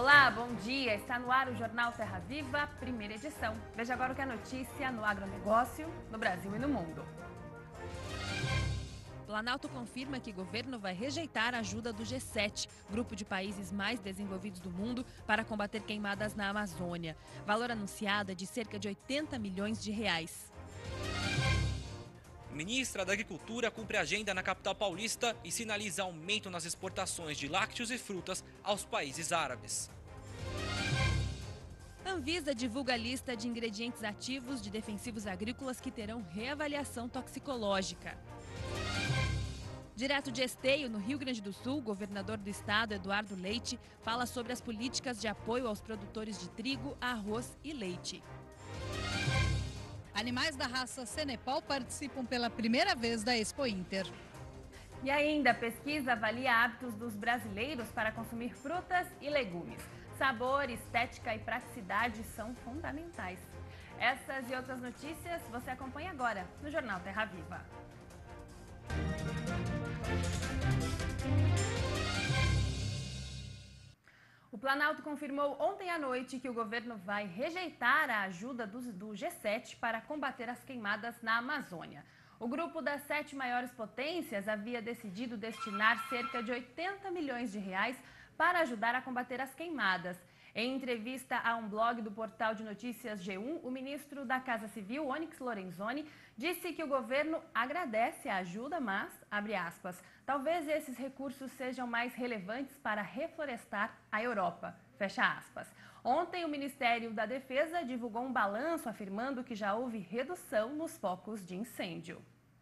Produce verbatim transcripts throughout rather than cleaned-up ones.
Olá, bom dia. Está no ar o Jornal Terra Viva, primeira edição. Veja agora o que é notícia no agronegócio, no Brasil e no mundo. Planalto confirma que o governo vai rejeitar a ajuda do G sete, grupo de países mais desenvolvidos do mundo, para combater queimadas na Amazônia. Valor anunciado é de cerca de oitenta milhões de reais. Ministra da Agricultura cumpre agenda na capital paulista e sinaliza aumento nas exportações de lácteos e frutas aos países árabes. Anvisa divulga a lista de ingredientes ativos de defensivos agrícolas que terão reavaliação toxicológica. Direto de Esteio, no Rio Grande do Sul, o governador do estado, Eduardo Leite, fala sobre as políticas de apoio aos produtores de trigo, arroz e leite. Animais da raça Cenepal participam pela primeira vez da Expo Inter. E ainda, a pesquisa avalia hábitos dos brasileiros para consumir frutas e legumes. Sabor, estética e praticidade são fundamentais. Essas e outras notícias você acompanha agora no Jornal Terra Viva. O Planalto confirmou ontem à noite que o governo vai rejeitar a ajuda do, do G sete para combater as queimadas na Amazônia. O grupo das sete maiores potências havia decidido destinar cerca de oitenta milhões de reais para ajudar a combater as queimadas. Em entrevista a um blog do portal de notícias G um, o ministro da Casa Civil, Onyx Lorenzoni, disse que o governo agradece a ajuda, mas, abre aspas, talvez esses recursos sejam mais relevantes para reflorestar a Europa, fecha aspas. Ontem, o Ministério da Defesa divulgou um balanço afirmando que já houve redução nos focos de incêndio.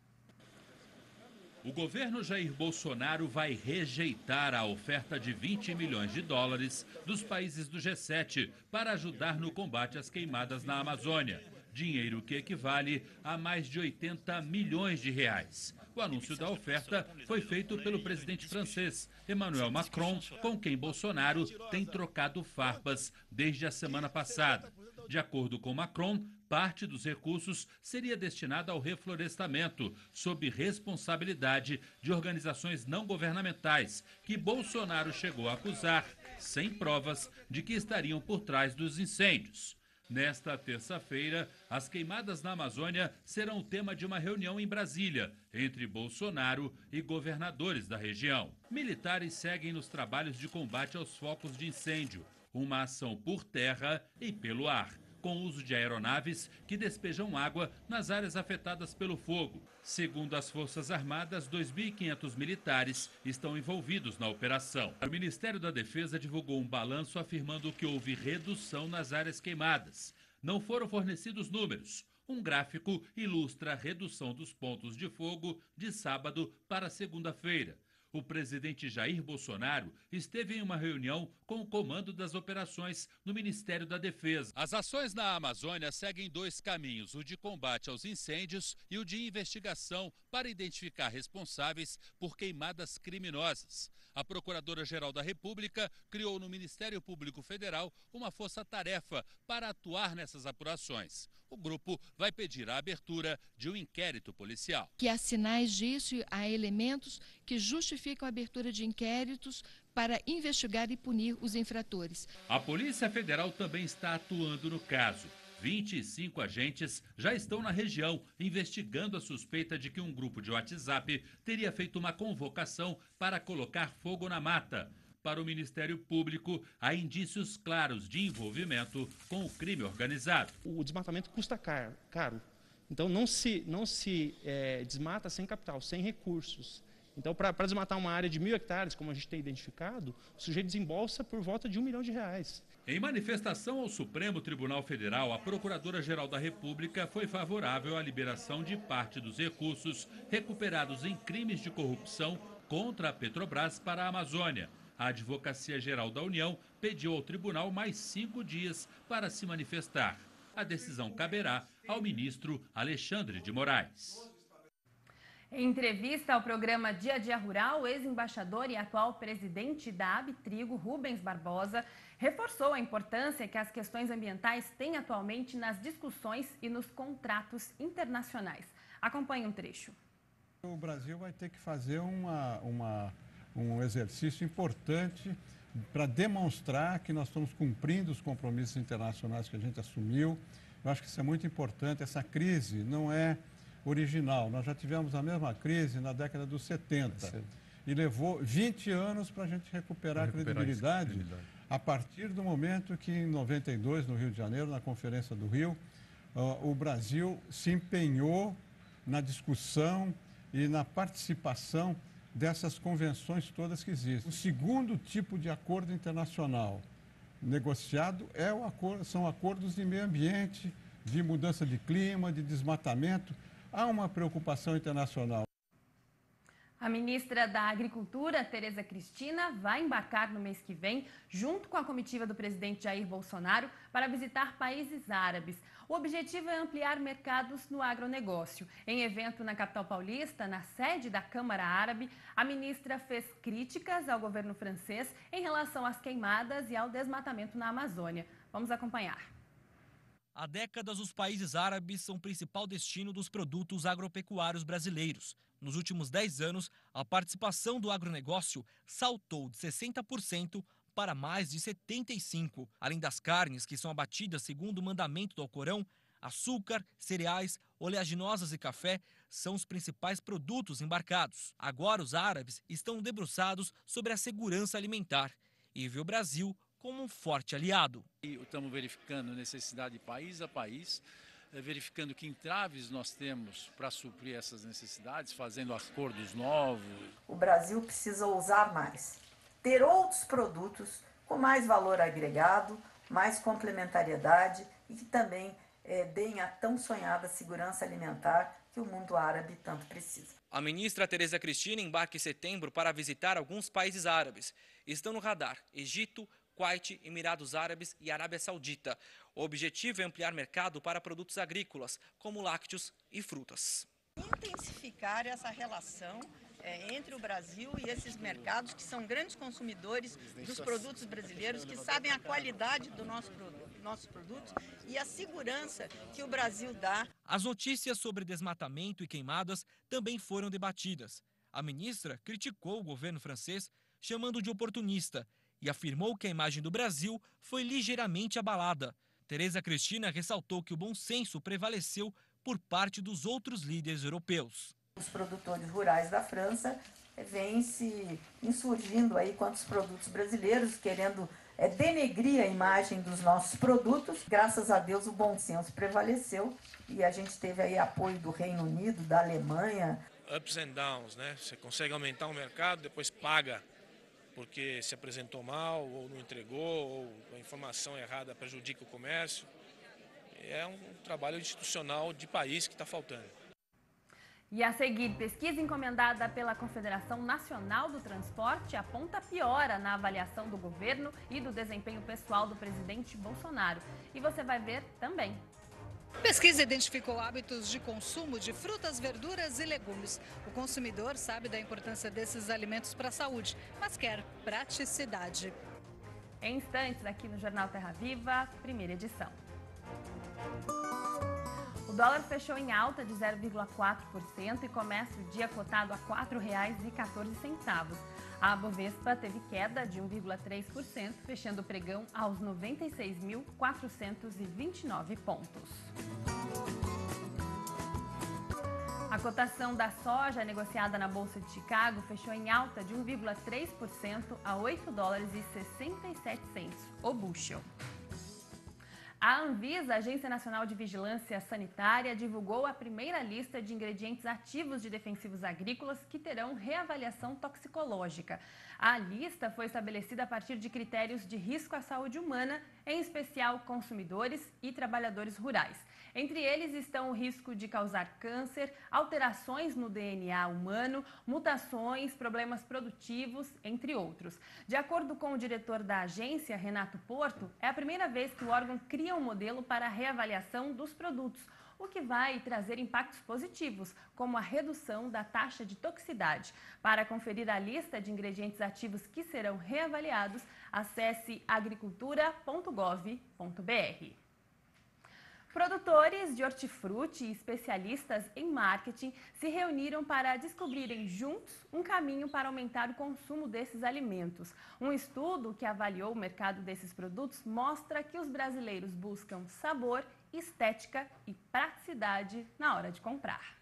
O governo Jair Bolsonaro vai rejeitar a oferta de vinte milhões de dólares dos países do G sete para ajudar no combate às queimadas na Amazônia. Dinheiro que equivale a mais de oitenta milhões de reais. O anúncio da oferta foi feito pelo presidente francês, Emmanuel Macron, com quem Bolsonaro tem trocado farpas desde a semana passada. De acordo com Macron, parte dos recursos seria destinada ao reflorestamento, sob responsabilidade de organizações não governamentais, que Bolsonaro chegou a acusar, sem provas, de que estariam por trás dos incêndios. Nesta terça-feira, as queimadas na Amazônia serão o tema de uma reunião em Brasília, entre Bolsonaro e governadores da região. Militares seguem nos trabalhos de combate aos focos de incêndio, uma ação por terra e pelo ar, com o uso de aeronaves que despejam água nas áreas afetadas pelo fogo. Segundo as Forças Armadas, dois mil e quinhentos militares estão envolvidos na operação. O Ministério da Defesa divulgou um balanço afirmando que houve redução nas áreas queimadas. Não foram fornecidos números. Um gráfico ilustra a redução dos pontos de fogo de sábado para segunda-feira. O presidente Jair Bolsonaro esteve em uma reunião com o comando das operações no Ministério da Defesa. As ações na Amazônia seguem dois caminhos, o de combate aos incêndios e o de investigação para identificar responsáveis por queimadas criminosas. A Procuradora-Geral da República criou no Ministério Público Federal uma força-tarefa para atuar nessas apurações. O grupo vai pedir a abertura de um inquérito policial. Que há sinais disso, há elementos que justificam a abertura de inquéritos para investigar e punir os infratores. A Polícia Federal também está atuando no caso. vinte e cinco agentes já estão na região investigando a suspeita de que um grupo de WhatsApp teria feito uma convocação para colocar fogo na mata. Para o Ministério Público, há indícios claros de envolvimento com o crime organizado. O desmatamento custa caro, então não se, não se é, desmata sem capital, sem recursos. Então, para desmatar uma área de mil hectares, como a gente tem identificado, o sujeito desembolsa por volta de um milhão de reais. Em manifestação ao Supremo Tribunal Federal, a Procuradora-Geral da República foi favorável à liberação de parte dos recursos recuperados em crimes de corrupção contra a Petrobras para a Amazônia. A Advocacia Geral da União pediu ao tribunal mais cinco dias para se manifestar. A decisão caberá ao ministro Alexandre de Moraes. Em entrevista ao programa Dia a Dia Rural, o ex-embaixador e atual presidente da Abitrigo, Rubens Barbosa, reforçou a importância que as questões ambientais têm atualmente nas discussões e nos contratos internacionais. Acompanhe um trecho. O Brasil vai ter que fazer uma, uma, um exercício importante para demonstrar que nós estamos cumprindo os compromissos internacionais que a gente assumiu. Eu acho que isso é muito importante. Essa crise não é original. Nós já tivemos a mesma crise na década dos setenta. Sim. E levou vinte anos para a gente recuperar, recuperar a credibilidade, credibilidade, a partir do momento que, em noventa e dois, no Rio de Janeiro, na Conferência do Rio, uh, o Brasil se empenhou na discussão e na participação dessas convenções todas que existem. O segundo tipo de acordo internacional negociado é o acordo, são acordos de meio ambiente, de mudança de clima, de desmatamento. Há uma preocupação internacional. A ministra da Agricultura, Tereza Cristina, vai embarcar no mês que vem, junto com a comitiva do presidente Jair Bolsonaro, para visitar países árabes. O objetivo é ampliar mercados no agronegócio. Em evento na capital paulista, na sede da Câmara Árabe, a ministra fez críticas ao governo francês em relação às queimadas e ao desmatamento na Amazônia. Vamos acompanhar. Há décadas, os países árabes são o principal destino dos produtos agropecuários brasileiros. Nos últimos dez anos, a participação do agronegócio saltou de sessenta por cento para mais de setenta e cinco por cento. Além das carnes, que são abatidas segundo o mandamento do Alcorão, açúcar, cereais, oleaginosas e café são os principais produtos embarcados. Agora, os árabes estão debruçados sobre a segurança alimentar e vê o Brasil como um forte aliado. Estamos verificando necessidade de país a país, verificando que entraves nós temos para suprir essas necessidades, fazendo acordos novos. O Brasil precisa ousar mais, ter outros produtos com mais valor agregado, mais complementariedade e que também é, deem a tão sonhada segurança alimentar que o mundo árabe tanto precisa. A ministra Tereza Cristina embarca em setembro para visitar alguns países árabes. Estão no radar Egito, Kuwait, Emirados Árabes e Arábia Saudita. O objetivo é ampliar mercado para produtos agrícolas, como lácteos e frutas. Intensificar essa relação é, entre o Brasil e esses mercados que são grandes consumidores dos produtos brasileiros, que sabem a qualidade dos nosso, nossos produtos e a segurança que o Brasil dá. As notícias sobre desmatamento e queimadas também foram debatidas. A ministra criticou o governo francês, chamando de oportunista, e afirmou que a imagem do Brasil foi ligeiramente abalada. Tereza Cristina ressaltou que o bom senso prevaleceu por parte dos outros líderes europeus. Os produtores rurais da França vêm se insurgindo aí contra os produtos brasileiros, querendo é, denegrir a imagem dos nossos produtos. Graças a Deus o bom senso prevaleceu e a gente teve aí apoio do Reino Unido, da Alemanha. Ups and downs, né? Você consegue aumentar o mercado, depois paga porque se apresentou mal, ou não entregou, ou a informação errada prejudica o comércio. É um trabalho institucional de país que está faltando. E a seguir, pesquisa encomendada pela Confederação Nacional do Transporte aponta piora na avaliação do governo e do desempenho pessoal do presidente Bolsonaro. E você vai ver também. Pesquisa identificou hábitos de consumo de frutas, verduras e legumes. O consumidor sabe da importância desses alimentos para a saúde, mas quer praticidade. Em instantes, aqui no Jornal Terra Viva, primeira edição. O dólar fechou em alta de zero vírgula quatro por cento e começa o dia cotado a quatro reais e quatorze centavos. A Bovespa teve queda de um vírgula três por cento, fechando o pregão aos noventa e seis mil quatrocentos e vinte e nove pontos. A cotação da soja negociada na Bolsa de Chicago fechou em alta de um vírgula três por cento a oito dólares e sessenta e sete centavos o bushel. A Anvisa, Agência Nacional de Vigilância Sanitária, divulgou a primeira lista de ingredientes ativos de defensivos agrícolas que terão reavaliação toxicológica. A lista foi estabelecida a partir de critérios de risco à saúde humana, em especial consumidores e trabalhadores rurais. Entre eles estão o risco de causar câncer, alterações no D N A humano, mutações, problemas produtivos, entre outros. De acordo com o diretor da agência, Renato Porto, é a primeira vez que o órgão cria um modelo para a reavaliação dos produtos, o que vai trazer impactos positivos, como a redução da taxa de toxicidade. Para conferir a lista de ingredientes ativos que serão reavaliados, acesse agricultura ponto gov ponto br. Produtores de hortifruti e especialistas em marketing se reuniram para descobrirem juntos um caminho para aumentar o consumo desses alimentos. Um estudo que avaliou o mercado desses produtos mostra que os brasileiros buscam sabor, estética e praticidade na hora de comprar.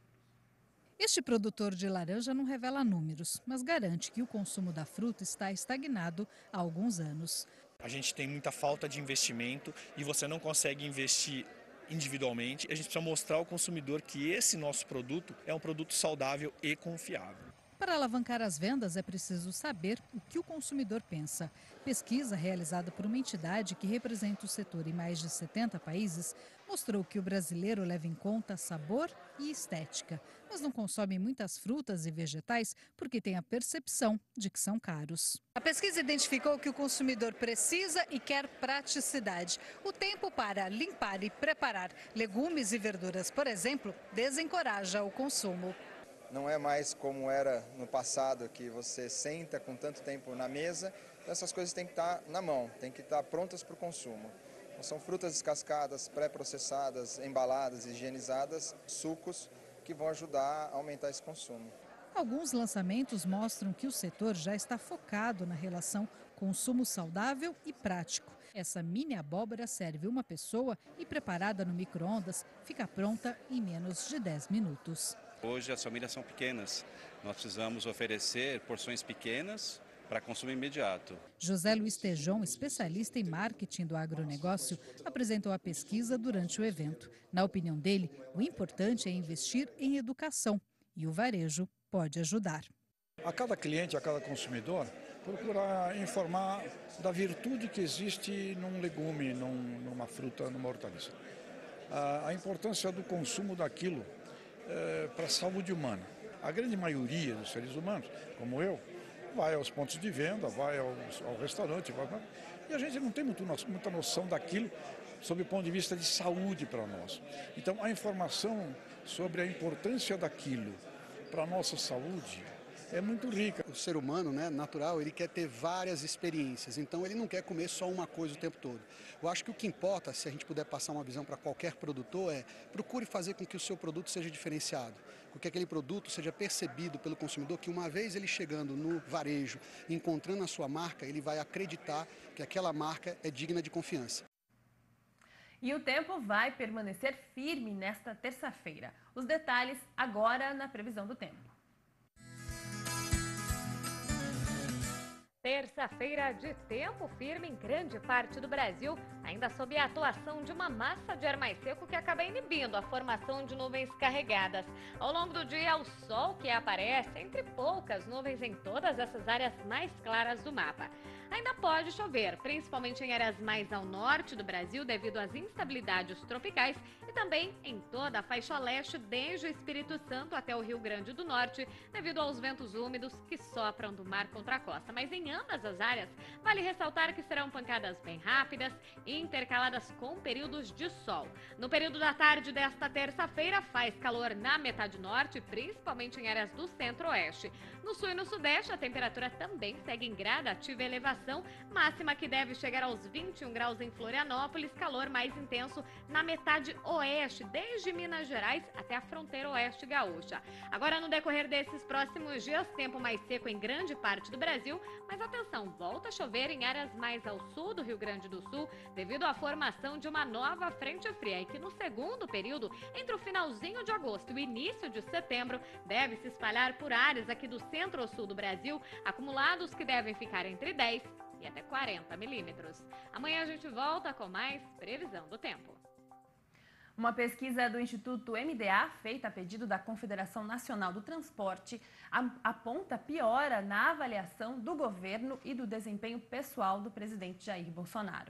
Este produtor de laranja não revela números, mas garante que o consumo da fruta está estagnado há alguns anos. A gente tem muita falta de investimento e você não consegue investir individualmente. A gente precisa mostrar ao consumidor que esse nosso produto é um produto saudável e confiável. Para alavancar as vendas, é preciso saber o que o consumidor pensa. Pesquisa realizada por uma entidade que representa o setor em mais de setenta países mostrou que o brasileiro leva em conta sabor e estética, mas não consome muitas frutas e vegetais porque tem a percepção de que são caros. A pesquisa identificou que o consumidor precisa e quer praticidade. O tempo para limpar e preparar legumes e verduras, por exemplo, desencoraja o consumo. Não é mais como era no passado, que você senta com tanto tempo na mesa. Essas coisas têm que estar na mão, têm que estar prontas para o consumo. Então, são frutas descascadas, pré-processadas, embaladas, higienizadas, sucos, que vão ajudar a aumentar esse consumo. Alguns lançamentos mostram que o setor já está focado na relação consumo saudável e prático. Essa mini abóbora serve uma pessoa e, preparada no micro-ondas, fica pronta em menos de dez minutos. Hoje as famílias são pequenas, nós precisamos oferecer porções pequenas para consumo imediato. José Luiz Tejon, especialista em marketing do agronegócio, apresentou a pesquisa durante o evento. Na opinião dele, o importante é investir em educação e o varejo pode ajudar. A cada cliente, a cada consumidor, procurar informar da virtude que existe num legume, num, numa fruta, numa hortaliça. A, a importância do consumo daquilo É, para a saúde humana. A grande maioria dos seres humanos, como eu, vai aos pontos de venda, vai ao, ao restaurante, vai, e a gente não tem muito, muita noção daquilo sob o ponto de vista de saúde para nós. Então, a informação sobre a importância daquilo para a nossa saúde é muito rica. O ser humano, né, natural, ele quer ter várias experiências, então ele não quer comer só uma coisa o tempo todo. Eu acho que o que importa, se a gente puder passar uma visão para qualquer produtor, é procure fazer com que o seu produto seja diferenciado, com que aquele produto seja percebido pelo consumidor, que uma vez ele chegando no varejo, encontrando a sua marca, ele vai acreditar que aquela marca é digna de confiança. E o tempo vai permanecer firme nesta terça-feira. Os detalhes agora na previsão do tempo. Terça-feira de tempo firme em grande parte do Brasil, ainda sob a atuação de uma massa de ar mais seco que acaba inibindo a formação de nuvens carregadas. Ao longo do dia, o sol que aparece entre poucas nuvens em todas essas áreas mais claras do mapa. Ainda pode chover, principalmente em áreas mais ao norte do Brasil, devido às instabilidades tropicais e também em toda a faixa leste, desde o Espírito Santo até o Rio Grande do Norte, devido aos ventos úmidos que sopram do mar contra a costa. Mas em ambas as áreas, vale ressaltar que serão pancadas bem rápidas e intercaladas com períodos de sol. No período da tarde desta terça-feira, faz calor na metade norte, principalmente em áreas do centro-oeste. No sul e no sudeste, a temperatura também segue em gradativa elevação, máxima que deve chegar aos vinte e um graus em Florianópolis, calor mais intenso na metade oeste, desde Minas Gerais até a fronteira oeste gaúcha. Agora, no decorrer desses próximos dias, tempo mais seco em grande parte do Brasil, mas atenção, volta a chover em áreas mais ao sul do Rio Grande do Sul, devido à formação de uma nova frente fria e que no segundo período, entre o finalzinho de agosto e o início de setembro, deve se espalhar por áreas aqui do centro-sul do Brasil, acumulados que devem ficar entre dez e até quarenta milímetros. Amanhã a gente volta com mais previsão do tempo. Uma pesquisa do Instituto M D A, feita a pedido da Confederação Nacional do Transporte, aponta piora na avaliação do governo e do desempenho pessoal do presidente Jair Bolsonaro.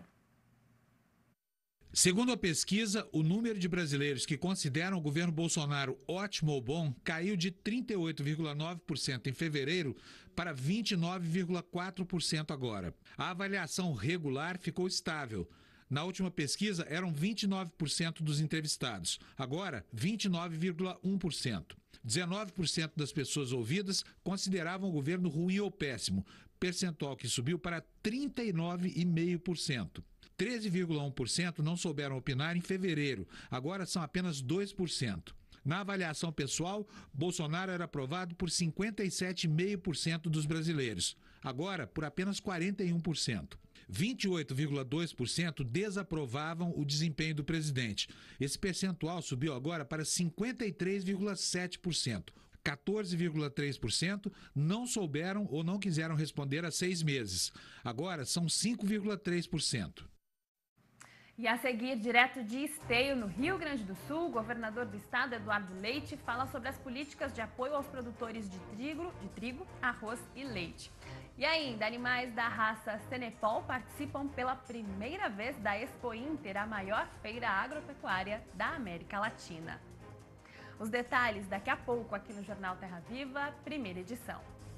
Segundo a pesquisa, o número de brasileiros que consideram o governo Bolsonaro ótimo ou bom caiu de trinta e oito vírgula nove por cento em fevereiro para vinte e nove vírgula quatro por cento agora. A avaliação regular ficou estável. Na última pesquisa, eram vinte e nove por cento dos entrevistados, agora vinte e nove vírgula um por cento. dezenove por cento das pessoas ouvidas consideravam o governo ruim ou péssimo, percentual que subiu para trinta e nove vírgula cinco por cento. treze vírgula um por cento não souberam opinar em fevereiro, agora são apenas dois por cento. Na avaliação pessoal, Bolsonaro era aprovado por cinquenta e sete vírgula cinco por cento dos brasileiros, agora por apenas quarenta e um por cento. vinte e oito vírgula dois por cento desaprovavam o desempenho do presidente. Esse percentual subiu agora para cinquenta e três vírgula sete por cento. quatorze vírgula três por cento não souberam ou não quiseram responder há seis meses. Agora são cinco vírgula três por cento. E a seguir, direto de Esteio, no Rio Grande do Sul, o governador do estado, Eduardo Leite, fala sobre as políticas de apoio aos produtores de trigo, de trigo, arroz e leite. E ainda, animais da raça Cenepol participam pela primeira vez da Expo Inter, a maior feira agropecuária da América Latina. Os detalhes daqui a pouco aqui no Jornal Terra Viva, primeira edição.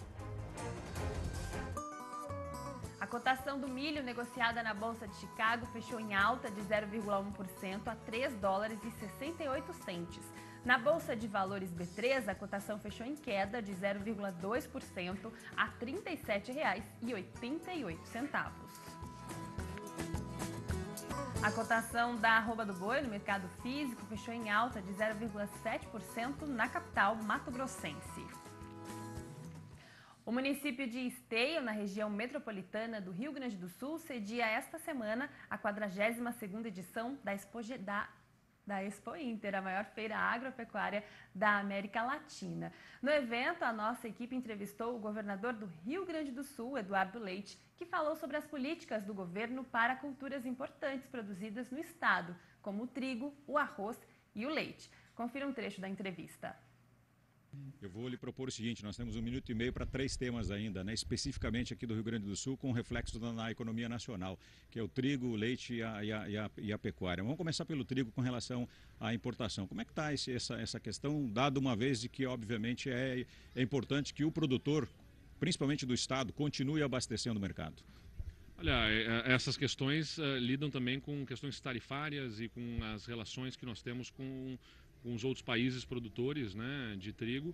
A cotação do milho negociada na Bolsa de Chicago fechou em alta de zero vírgula um por cento a três dólares e sessenta e oito centes. Na Bolsa de Valores B três, a cotação fechou em queda de zero vírgula dois por cento a trinta e sete reais e oitenta e oito centavos. A cotação da arroba do boi no mercado físico fechou em alta de zero vírgula sete por cento na capital mato-grossense. O município de Esteio, na região metropolitana do Rio Grande do Sul, cedia esta semana a quadragésima segunda edição da Expo, da, da Expo Inter, a maior feira agropecuária da América Latina. No evento, a nossa equipe entrevistou o governador do Rio Grande do Sul, Eduardo Leite, que falou sobre as políticas do governo para culturas importantes produzidas no estado, como o trigo, o arroz e o leite. Confira um trecho da entrevista. Eu vou lhe propor o seguinte, nós temos um minuto e meio para três temas ainda, né, especificamente aqui do Rio Grande do Sul, com reflexo na, na economia nacional, que é o trigo, o leite e a, e, a, e, a, e a pecuária. Vamos começar pelo trigo com relação à importação. Como é que está essa, essa questão, dado uma vez de que, obviamente, é, é importante que o produtor, principalmente do estado, continue abastecendo o mercado? Olha, essas questões uh, lidam também com questões tarifárias e com as relações que nós temos com com os outros países produtores, né, de trigo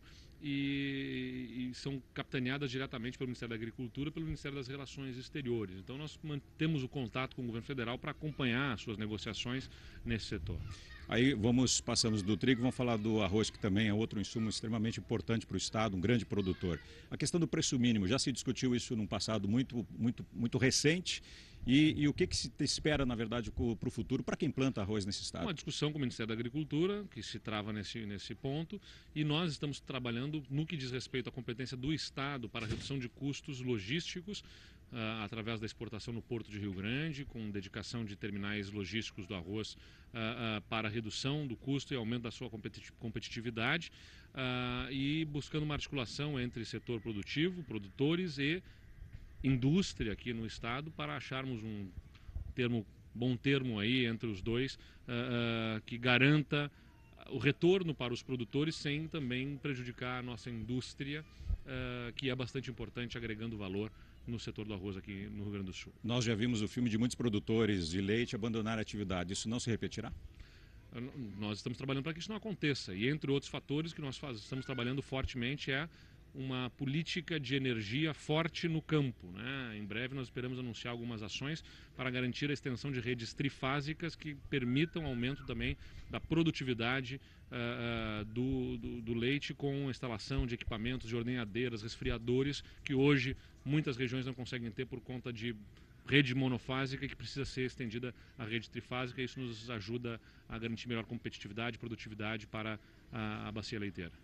e, e são capitaneadas diretamente pelo Ministério da Agricultura e pelo Ministério das Relações Exteriores. Então nós mantemos o contato com o governo federal para acompanhar as suas negociações nesse setor. Aí vamos, passamos do trigo, vamos falar do arroz, que também é outro insumo extremamente importante para o estado, um grande produtor. A questão do preço mínimo, já se discutiu isso num passado muito, muito, muito recente. E, e o que, que se espera, na verdade, para o futuro, para quem planta arroz nesse estado? Uma discussão com o Ministério da Agricultura, que se trava nesse, nesse ponto, e nós estamos trabalhando no que diz respeito à competência do Estado para a redução de custos logísticos, uh, através da exportação no Porto de Rio Grande, com dedicação de terminais logísticos do arroz uh, uh, para a redução do custo e aumento da sua competitividade, uh, e buscando uma articulação entre setor produtivo, produtores e indústria aqui no estado para acharmos um termo, bom termo aí entre os dois, uh, uh, que garanta o retorno para os produtores sem também prejudicar a nossa indústria, uh, que é bastante importante, agregando valor no setor do arroz aqui no Rio Grande do Sul. Nós já vimos o filme de muitos produtores de leite abandonar a atividade. Isso não se repetirá? Nós estamos trabalhando para que isso não aconteça. E entre outros fatores que nós faz, estamos trabalhando fortemente é uma política de energia forte no campo, né? Em breve nós esperamos anunciar algumas ações para garantir a extensão de redes trifásicas que permitam aumento também da produtividade uh, uh, do, do, do leite, com instalação de equipamentos de ordenhadeiras, resfriadores, que hoje muitas regiões não conseguem ter por conta de rede monofásica, que precisa ser estendida à rede trifásica. Isso nos ajuda a garantir melhor competitividade e produtividade para a, a bacia leiteira.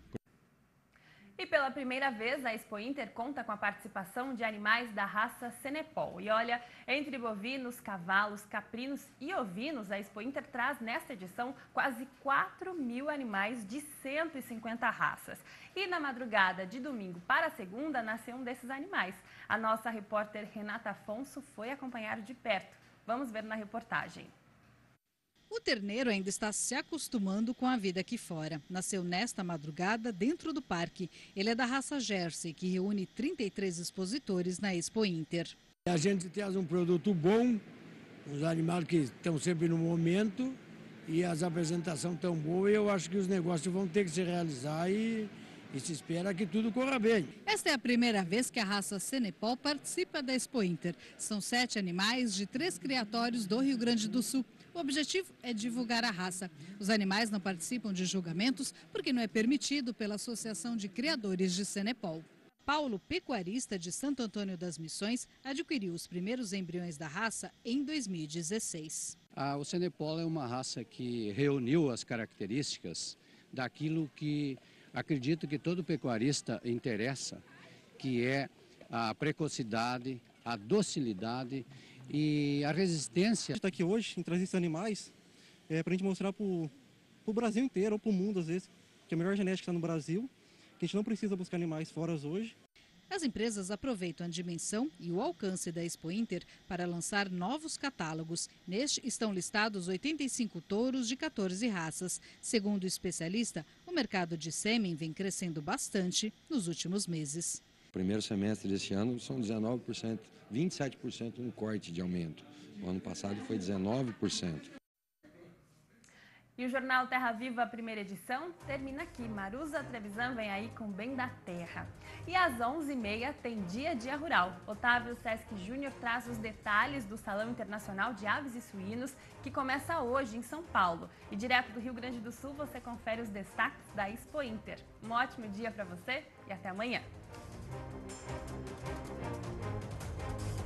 E pela primeira vez, a Expo Inter conta com a participação de animais da raça Cenepol. E olha, entre bovinos, cavalos, caprinos e ovinos, a Expo Inter traz nesta edição quase quatro mil animais de cento e cinquenta raças. E na madrugada de domingo para segunda, nasceu um desses animais. A nossa repórter Renata Afonso foi acompanhar de perto. Vamos ver na reportagem. O terneiro ainda está se acostumando com a vida aqui fora. Nasceu nesta madrugada dentro do parque. Ele é da raça Jersey, que reúne trinta e três expositores na Expo Inter. A gente traz um produto bom, os animais que estão sempre no momento e as apresentações estão boas. E eu acho que os negócios vão ter que se realizar e, e se espera que tudo corra bem. Esta é a primeira vez que a raça Senepol participa da Expo Inter. São sete animais de três criatórios do Rio Grande do Sul. O objetivo é divulgar a raça. Os animais não participam de julgamentos porque não é permitido pela Associação de Criadores de Senepol. Paulo, pecuarista de Santo Antônio das Missões, adquiriu os primeiros embriões da raça em dois mil e dezesseis. Ah, o Senepol é uma raça que reuniu as características daquilo que acredito que todo pecuarista interessa, que é a precocidade, a docilidade e a resistência. A gente está aqui hoje em trazer esses animais é, para a gente mostrar para o Brasil inteiro, ou para o mundo às vezes, que a melhor genética está no Brasil, que a gente não precisa buscar animais fora hoje. As empresas aproveitam a dimensão e o alcance da Expo Inter para lançar novos catálogos. Neste estão listados oitenta e cinco touros de quatorze raças. Segundo o especialista, o mercado de sêmen vem crescendo bastante nos últimos meses. No primeiro semestre deste ano são dezenove por cento, vinte e sete por cento um corte de aumento. O ano passado foi dezenove por cento. E o Jornal Terra Viva, a primeira edição, termina aqui. Maruza Trevisan vem aí com Bem da Terra. E às onze e meia tem Dia a Dia Rural. Otávio Sesc Júnior traz os detalhes do Salão Internacional de Aves e Suínos, que começa hoje em São Paulo. E direto do Rio Grande do Sul, você confere os destaques da Expo Inter. Um ótimo dia para você e até amanhã.